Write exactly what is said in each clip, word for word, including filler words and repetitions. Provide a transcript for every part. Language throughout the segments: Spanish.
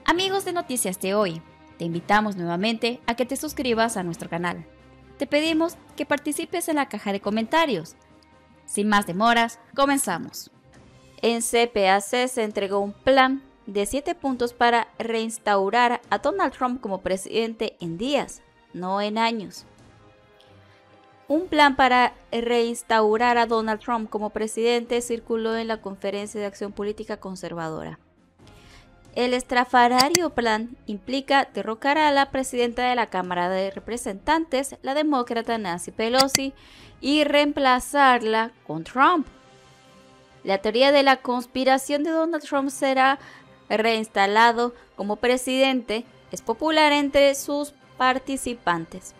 Amigos de Noticias de Hoy, te invitamos nuevamente a que te suscribas a nuestro canal. Te pedimos que participes en la caja de comentarios. Sin más demoras, comenzamos. En C P A C se entregó un plan de siete puntos para reinstaurar a Donald Trump como presidente en días, no en años. Un plan para reinstaurar a Donald Trump como presidente circuló en la Conferencia de Acción Política Conservadora. El estrafalario plan implica derrocar a la presidenta de la Cámara de Representantes, la demócrata Nancy Pelosi, y reemplazarla con Trump. La teoría de la conspiración de Donald Trump será reinstalado como presidente es popular entre sus participantes.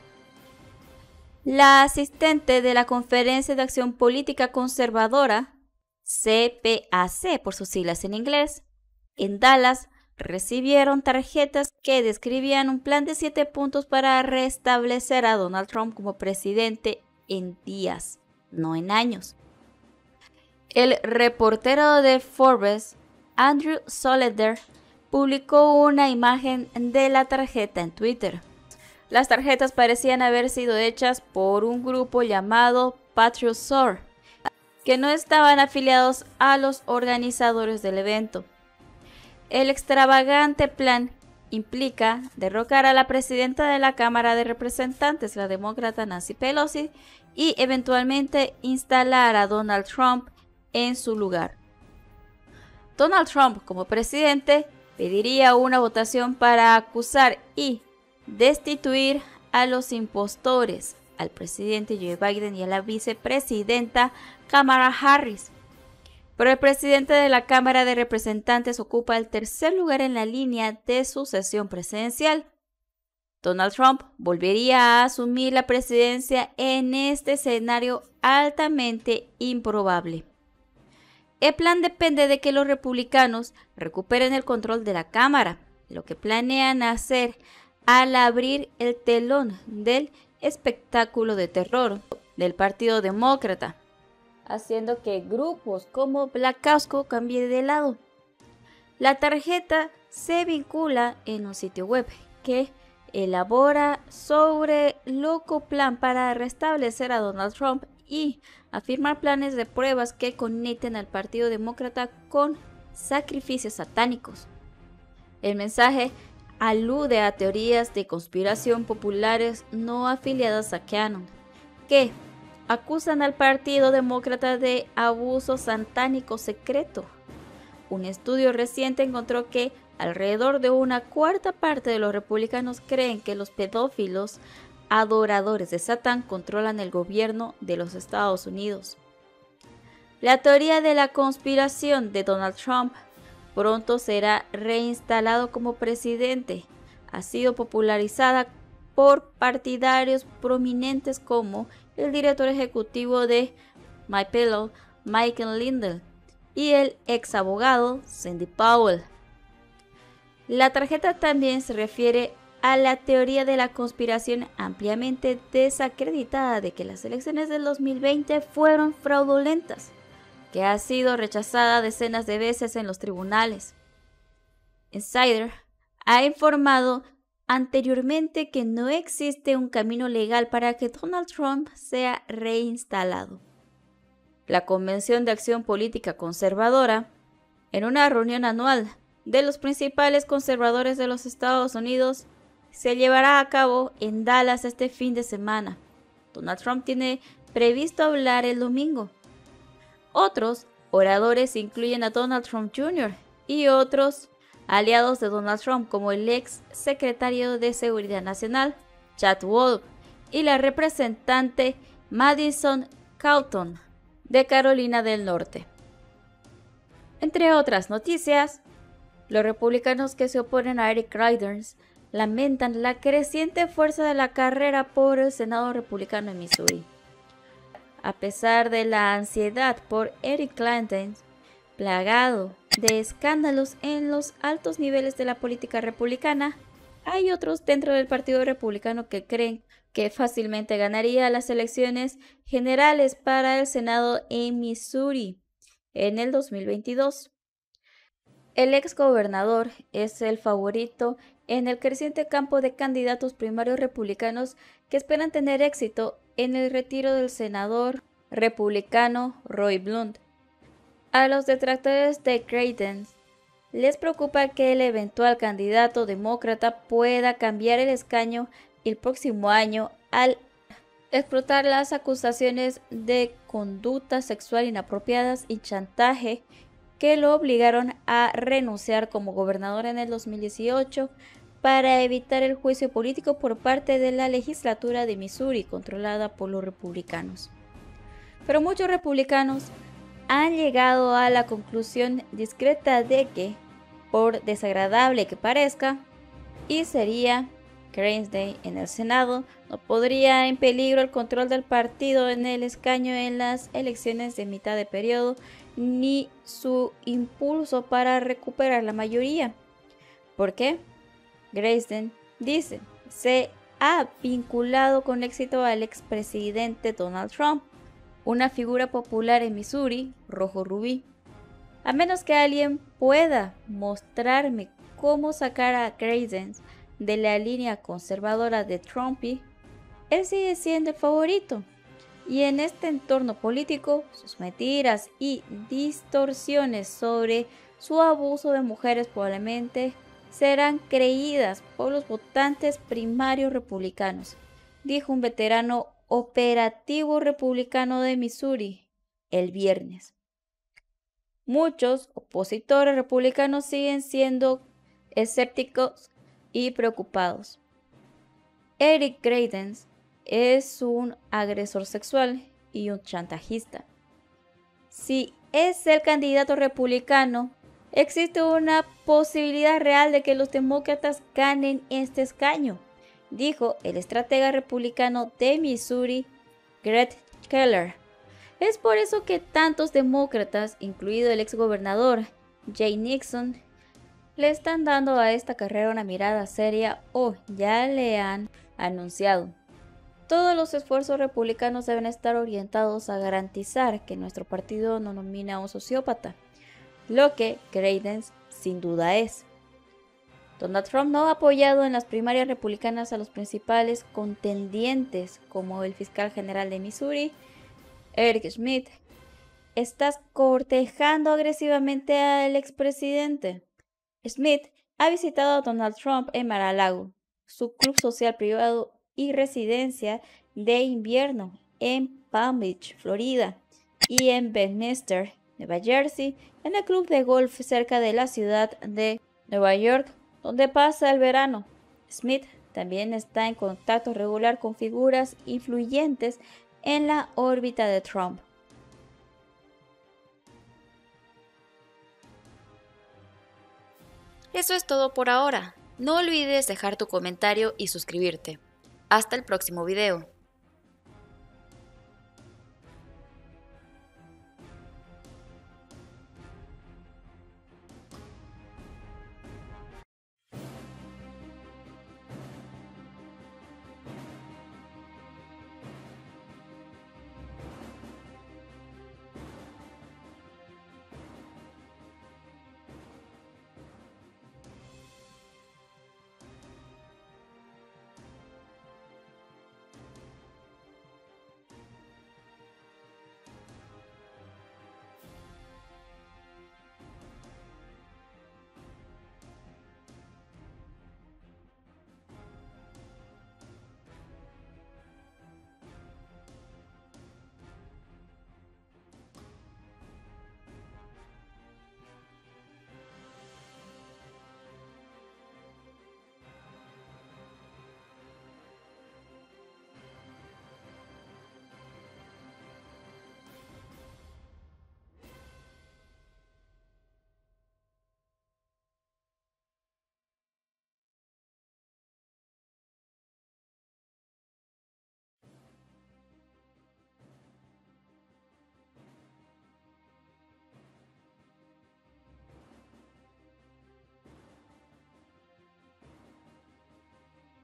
La asistente de la Conferencia de Acción Política Conservadora, C P A C por sus siglas en inglés, en Dallas recibieron tarjetas que describían un plan de siete puntos para restablecer a Donald Trump como presidente en días, no en años. El reportero de Forbes, Andrew Solender, publicó una imagen de la tarjeta en Twitter. Las tarjetas parecían haber sido hechas por un grupo llamado Patriot Sword, que no estaban afiliados a los organizadores del evento. El extravagante plan implica derrocar a la presidenta de la Cámara de Representantes, la demócrata Nancy Pelosi, y eventualmente instalar a Donald Trump en su lugar. Donald Trump, como presidente, pediría una votación para acusar y destituir a los impostores, al presidente Joe Biden y a la vicepresidenta Kamala Harris. Pero el presidente de la Cámara de Representantes ocupa el tercer lugar en la línea de sucesión presidencial. Donald Trump volvería a asumir la presidencia en este escenario altamente improbable. El plan depende de que los republicanos recuperen el control de la Cámara, lo que planean hacer al abrir el telón del espectáculo de terror del Partido Demócrata, haciendo que grupos como Black Caucus cambien de lado. La tarjeta se vincula en un sitio web que elabora sobre el loco plan para restablecer a Donald Trump y afirmar planes de pruebas que conecten al Partido Demócrata con sacrificios satánicos. El mensaje alude a teorías de conspiración populares no afiliadas a QAnon, que acusan al Partido Demócrata de abuso satánico secreto. Un estudio reciente encontró que alrededor de una cuarta parte de los republicanos creen que los pedófilos adoradores de Satán controlan el gobierno de los Estados Unidos. La teoría de la conspiración de Donald Trump pronto será reinstalado como presidente. Ha sido popularizada por partidarios prominentes como el director ejecutivo de MyPillow, Michael Lindell, y el ex abogado Sidney Powell. La tarjeta también se refiere a la teoría de la conspiración ampliamente desacreditada de que las elecciones del dos mil veinte fueron fraudulentas, que ha sido rechazada decenas de veces en los tribunales. Insider ha informado anteriormente que no existe un camino legal para que Donald Trump sea reinstalado. La Convención de Acción Política Conservadora, en una reunión anual de los principales conservadores de los Estados Unidos, se llevará a cabo en Dallas este fin de semana. Donald Trump tiene previsto hablar el domingo. Otros oradores incluyen a Donald Trump junior y otros aliados de Donald Trump, como el ex secretario de Seguridad Nacional, Chad Wolf, y la representante Madison Cawthon, de Carolina del Norte. Entre otras noticias, los republicanos que se oponen a Eric Greitens lamentan la creciente fuerza de la carrera por el Senado republicano en Missouri. A pesar de la ansiedad por Eric Greitens, plagado de escándalos en los altos niveles de la política republicana, hay otros dentro del Partido Republicano que creen que fácilmente ganaría las elecciones generales para el Senado en Missouri en el dos mil veintidós. El ex gobernador es el favorito en el creciente campo de candidatos primarios republicanos que esperan tener éxito en el retiro del senador republicano Roy Blunt. A los detractores de Greitens les preocupa que el eventual candidato demócrata pueda cambiar el escaño el próximo año al explotar las acusaciones de conducta sexual inapropiadas y chantaje que lo obligaron a renunciar como gobernador en el dos mil dieciocho para evitar el juicio político por parte de la legislatura de Missouri controlada por los republicanos. Pero muchos republicanos han llegado a la conclusión discreta de que, por desagradable que parezca, y sería Grassley en el Senado, no podría en peligro el control del partido en el escaño en las elecciones de mitad de periodo, ni su impulso para recuperar la mayoría. ¿Por qué? Grassley dice, se ha vinculado con éxito al expresidente Donald Trump, una figura popular en Missouri, rojo rubí. A menos que alguien pueda mostrarme cómo sacar a Grassley de la línea conservadora de Trumpy, él sigue siendo el favorito. Y en este entorno político, sus mentiras y distorsiones sobre su abuso de mujeres probablemente serán creídas por los votantes primarios republicanos, dijo un veterano operativo republicano de Missouri el viernes. Muchos opositores republicanos siguen siendo escépticos y preocupados. Eric Greitens es un agresor sexual y un chantajista. Si es el candidato republicano, existe una posibilidad real de que los demócratas ganen este escaño, dijo el estratega republicano de Missouri, Greg Keller. Es por eso que tantos demócratas, incluido el exgobernador Jay Nixon, le están dando a esta carrera una mirada seria o ya le han anunciado. Todos los esfuerzos republicanos deben estar orientados a garantizar que nuestro partido no nomine a un sociópata, lo que Greitens sin duda es. Donald Trump no ha apoyado en las primarias republicanas a los principales contendientes como el fiscal general de Missouri, Eric Schmidt. Estás cortejando agresivamente al expresidente. Schmidt ha visitado a Donald Trump en Mar-a-Lago, su club social privado y residencia de invierno en Palm Beach, Florida, y en Bedminster, Nueva Jersey, en el club de golf cerca de la ciudad de Nueva York, donde pasa el verano. Schmidt también está en contacto regular con figuras influyentes en la órbita de Trump. Eso es todo por ahora. No olvides dejar tu comentario y suscribirte. Hasta el próximo video.